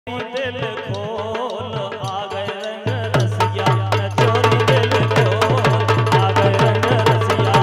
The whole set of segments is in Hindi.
दिल खोल आ गए रंग रसिया, चोरी दिल खोल आ गए रंग रसिया।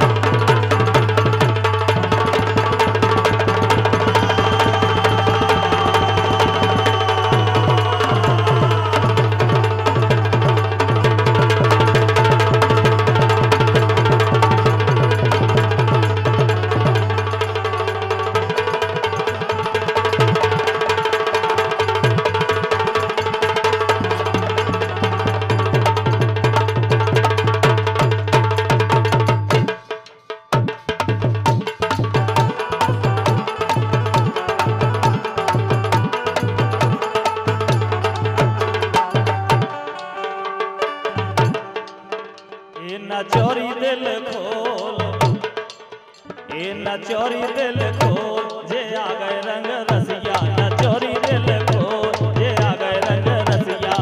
न चोरी दिल खोल, न चोरी दिल खोल, जे आ गए रंग रसिया, न चोरी दिल खोल, जे आ गए रंग रसिया।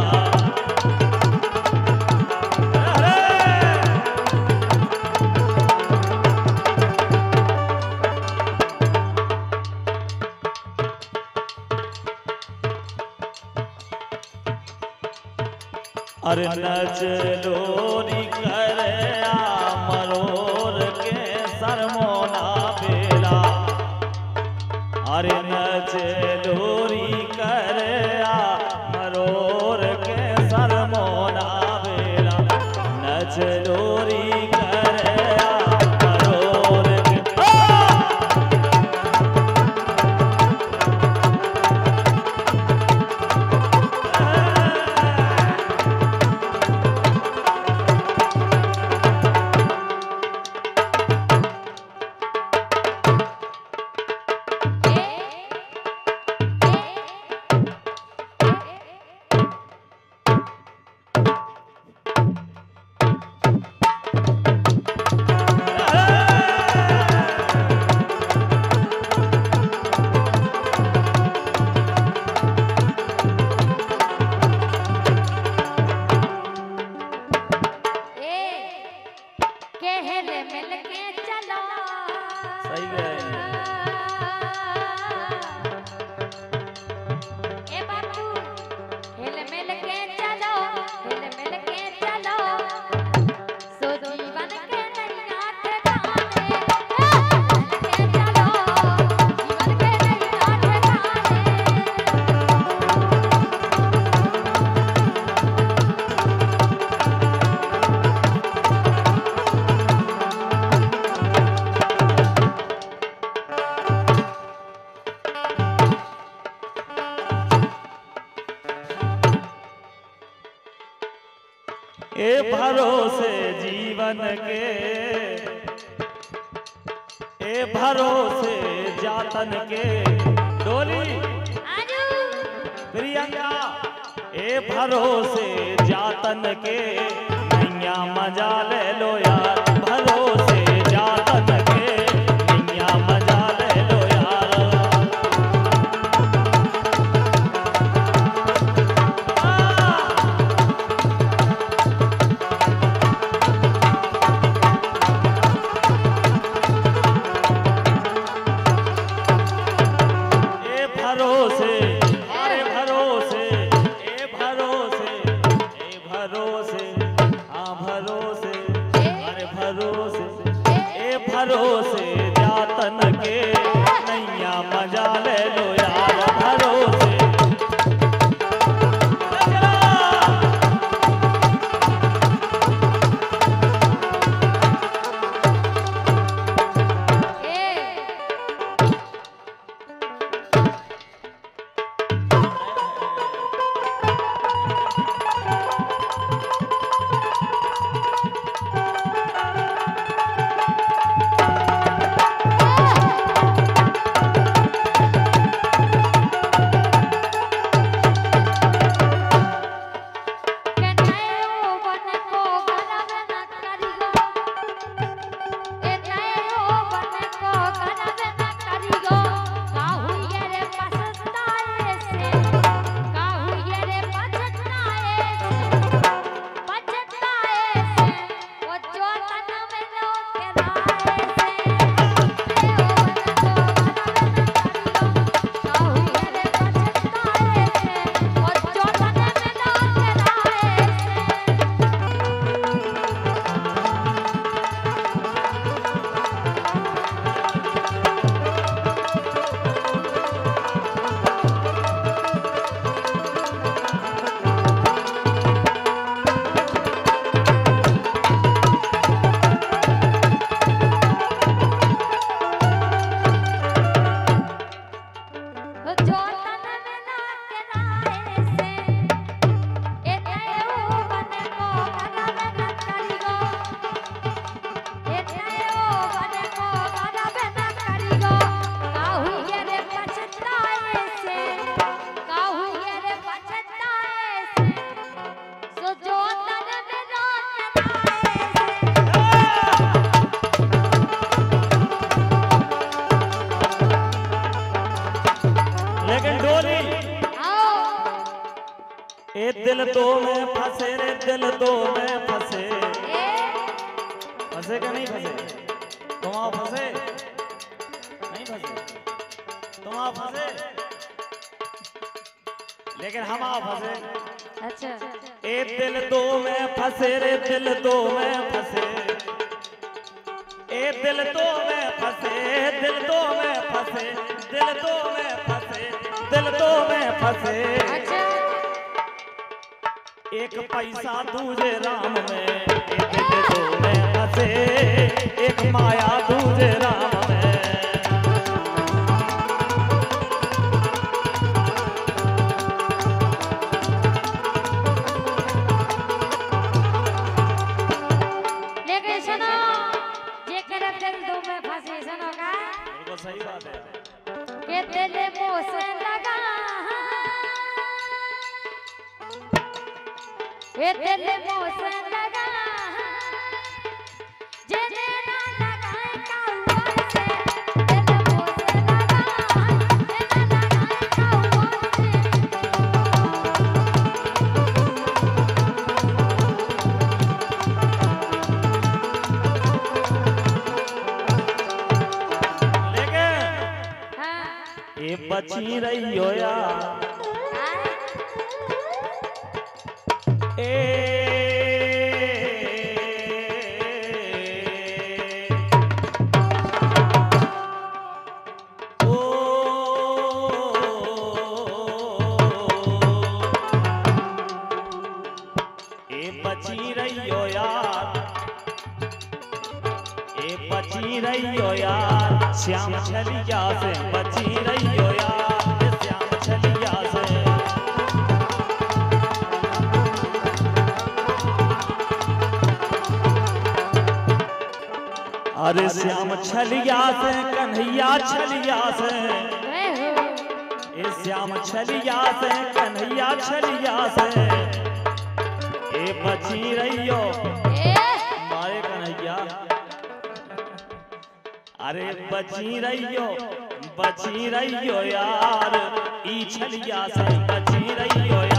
अरे नच लोरी करे मरोर के सरमोना बेला, अरे नच लोरी करे मरोर के सरमोना बेला, नच लोरी करे मरोर के। सही है। ए बाबू हिल मिल के चलो, हिल मिल के चलो, सो जीवन के नैया ठिकाने, हिल के चलो, जीवन के नैया ठिकाने। ए भरोसे जीवन के, ए भरोसे जातन के, डोली प्रियंका, ए भरोसे जातन के, नैया मजा ले लो यार, भरोसे जातन के, नैया मजा ले लो यार। भरोसे, अरे भरोसे, ए भरोसे, ए भरोसे, हाँ भरोसे, अरे ए दिल दो में फंसे रे दिल दो में फंसे। फंसे क्या नहीं फंसे? तुम आओ फंसे नहीं फंसे, तुम आओ फंसे लेकिन हम आओ फंसे। अच्छा ए दिल दो में फंसे रे दिल दो में फंसे। ए दिल दो में फंसे दिल दो में फंसे दिल दो में फंसे दिल दो में फंसे। अच्छा एक पैसा दूजे राम में एक दिल दो में फंसे। एक माया दूजे राम में। लेकिन सुनो जेकर दिल दो में फंसे सुनो का बिल्कुल सही बात है के दिल मुँह से लगा ये दिल मुँह से लगा जिने ना लगाए काहुआ से दिल मुँह से लगा जिने ना लगाए काहुआ लेकिन हाँ ये बची रही हो यार। बची रही हो यार, ए बची रही हो यार। श्याम छलिया से बची रही हो यार, श्याम छलिया से। अरे श्याम छलिया से कन्हैया छलिया से। ए श्याम छलिया से कन्हैया छलिया से। ए बची रही हो मारे कन्हैया। अरे बची रही हो यार। ई छलिया से बची रही हो यार।